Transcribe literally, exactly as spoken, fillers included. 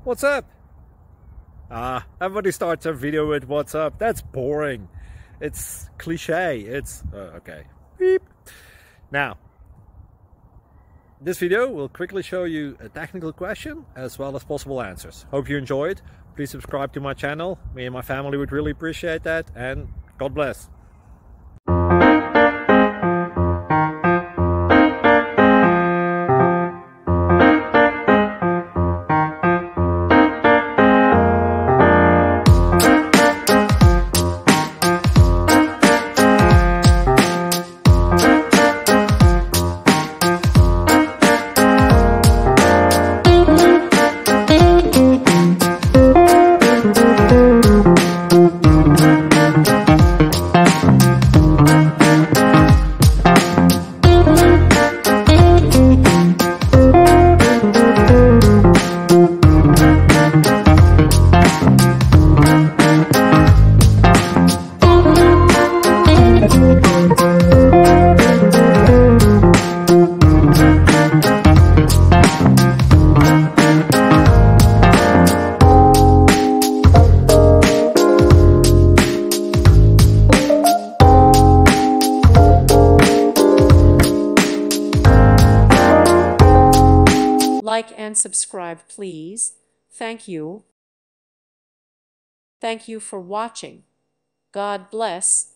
What's up? Ah, everybody starts a video with what's up. That's boring. It's cliche. It's uh, okay. Beep. Now, this video will quickly show you a technical question as well as possible answers. Hope you enjoyed. Please subscribe to my channel. Me and my family would really appreciate that, and God bless. Like and subscribe, please. Thank you. Thank you for watching. God bless.